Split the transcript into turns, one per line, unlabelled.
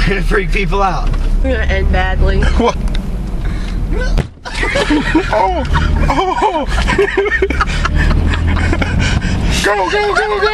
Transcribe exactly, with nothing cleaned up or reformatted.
We're gonna freak people out.
We're gonna end badly.
What? Oh! Oh! Go, go, go, go!